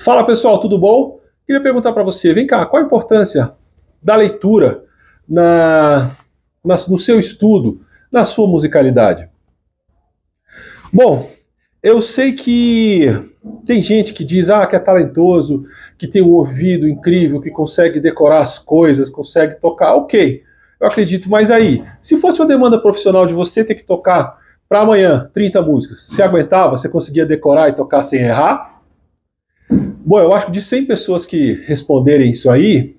Fala pessoal, tudo bom? Queria perguntar para você, vem cá, qual a importância da leitura no seu estudo, na sua musicalidade? Bom, eu sei que tem gente que diz que é talentoso, que tem um ouvido incrível, que consegue decorar as coisas, consegue tocar, ok, eu acredito, mas aí, se fosse uma demanda profissional de você ter que tocar para amanhã 30 músicas, você aguentava, você conseguia decorar e tocar sem errar? Bom, eu acho que de 100 pessoas que responderem isso aí,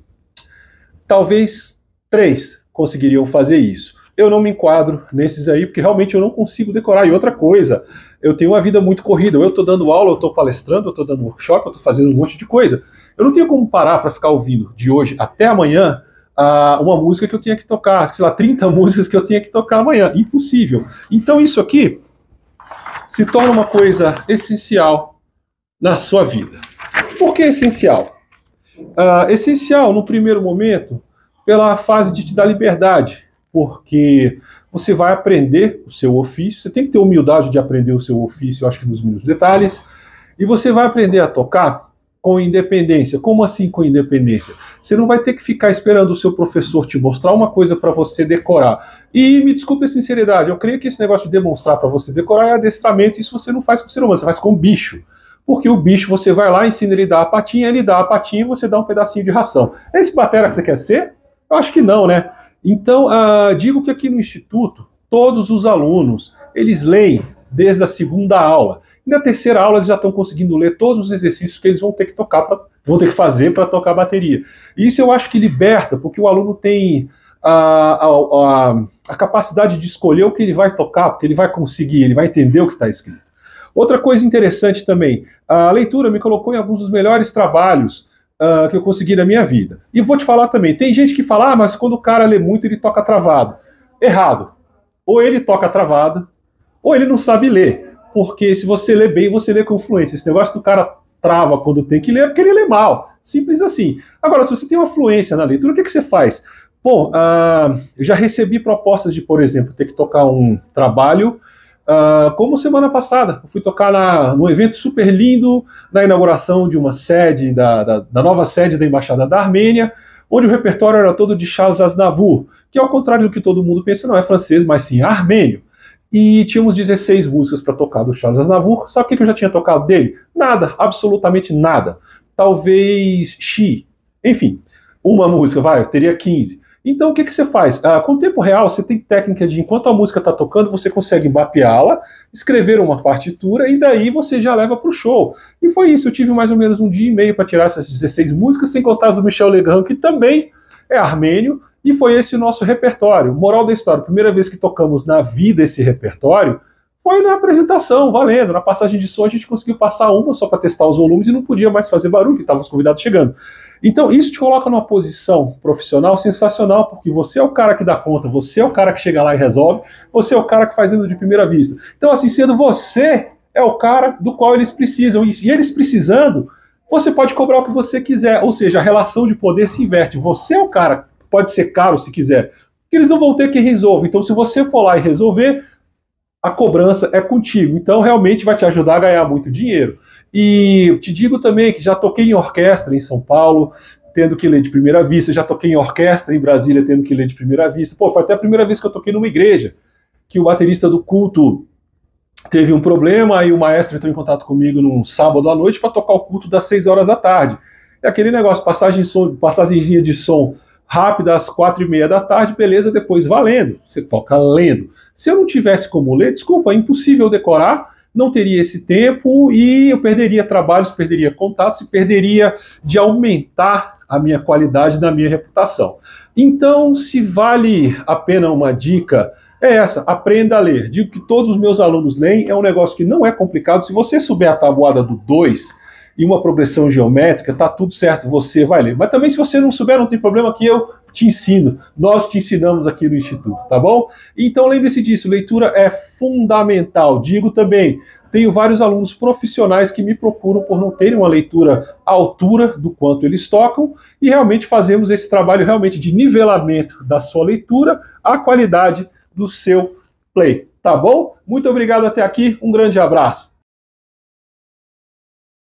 talvez 3 conseguiriam fazer isso. Eu não me enquadro nesses aí, porque realmente eu não consigo decorar. E outra coisa, eu tenho uma vida muito corrida. Eu estou dando aula, eu estou palestrando, eu estou dando workshop, eu estou fazendo um monte de coisa. Eu não tenho como parar para ficar ouvindo de hoje até amanhã uma música que eu tinha que tocar, sei lá, 30 músicas que eu tinha que tocar amanhã. Impossível. Então isso aqui se torna uma coisa essencial na sua vida. Por que é essencial? Essencial, no primeiro momento, pela fase de te dar liberdade, porque você vai aprender o seu ofício, você tem que ter humildade de aprender o seu ofício, eu acho que nos mínimos detalhes, e você vai aprender a tocar com independência. Como assim com independência? Você não vai ter que ficar esperando o seu professor te mostrar uma coisa para você decorar. E me desculpe a sinceridade, eu creio que esse negócio de demonstrar para você decorar é adestramento, isso você não faz com o ser humano, você faz com o bicho. Porque o bicho, você vai lá, ensina ele a dar a patinha, ele dá a patinha e você dá um pedacinho de ração. É esse batera que você quer ser? Eu acho que não, né? Então, digo que aqui no Instituto, todos os alunos, eles leem desde a segunda aula. E na terceira aula eles já estão conseguindo ler todos os exercícios que eles vão ter que fazer para tocar bateria. E isso eu acho que liberta, porque o aluno tem a capacidade de escolher o que ele vai tocar, porque ele vai conseguir, ele vai entender o que está escrito. Outra coisa interessante também, a leitura me colocou em alguns dos melhores trabalhos que eu consegui na minha vida. E vou te falar também, tem gente que fala, mas quando o cara lê muito ele toca travado. Errado. Ou ele toca travado, ou ele não sabe ler. Porque se você lê bem, você lê com fluência. Esse negócio do cara trava quando tem que ler, é porque ele lê mal. Simples assim. Agora, se você tem uma fluência na leitura, o que você faz? Bom, eu já recebi propostas de, por exemplo, ter que tocar um trabalho como semana passada, eu fui tocar num evento super lindo, na inauguração de uma sede, da nova sede da Embaixada da Armênia, onde o repertório era todo de Charles Aznavour, que ao contrário do que todo mundo pensa, não é francês, mas sim armênio. E tínhamos 16 músicas para tocar do Charles Aznavour. Sabe o que eu já tinha tocado dele? Nada, absolutamente nada. Talvez Xi. Enfim, uma música, eu teria 15. Então o que você faz? Com o tempo real você tem técnica de, enquanto a música está tocando, você consegue mapeá-la, escrever uma partitura e daí você já leva para o show. E foi isso, eu tive mais ou menos um dia e meio para tirar essas 16 músicas, sem contar as do Michel Legrand, que também é armênio, e foi esse o nosso repertório. Moral da história, primeira vez que tocamos na vida esse repertório foi na apresentação, valendo. Na passagem de som a gente conseguiu passar uma só para testar os volumes e não podia mais fazer barulho, que estavam os convidados chegando. Então isso te coloca numa posição profissional sensacional, porque você é o cara que dá conta, você é o cara que chega lá e resolve, você é o cara que faz indo de primeira vista. Então assim sendo, você é o cara do qual eles precisam, e se eles precisando, você pode cobrar o que você quiser, ou seja, a relação de poder se inverte. Você é o cara, pode ser caro se quiser, que eles não vão ter que resolver. Então se você for lá e resolver, a cobrança é contigo, então realmente vai te ajudar a ganhar muito dinheiro. E te digo também que já toquei em orquestra em São Paulo, tendo que ler de primeira vista, já toquei em orquestra em Brasília, tendo que ler de primeira vista. Foi até a primeira vez que eu toquei numa igreja, que o baterista do culto teve um problema, aí o maestro entrou em contato comigo num sábado à noite para tocar o culto das 6 horas da tarde. É aquele negócio, passagemzinha de som rápida às 4h30 da tarde, beleza, depois valendo, você toca lendo. Se eu não tivesse como ler, desculpa, é impossível decorar, não teria esse tempo e eu perderia trabalhos, perderia contatos e perderia de aumentar a minha qualidade na minha reputação. Então, se vale a pena uma dica, é essa, aprenda a ler. Digo que todos os meus alunos leem, é um negócio que não é complicado. Se você souber a tabuada do 2 e uma progressão geométrica, tá tudo certo, você vai ler. Mas também se você não souber, não tem problema que eu te ensino. Nós te ensinamos aqui no Instituto, tá bom? Então lembre-se disso, leitura é fundamental. Digo também, tenho vários alunos profissionais que me procuram por não terem uma leitura à altura do quanto eles tocam e realmente fazemos esse trabalho realmente de nivelamento da sua leitura à qualidade do seu play, tá bom? Muito obrigado até aqui, um grande abraço.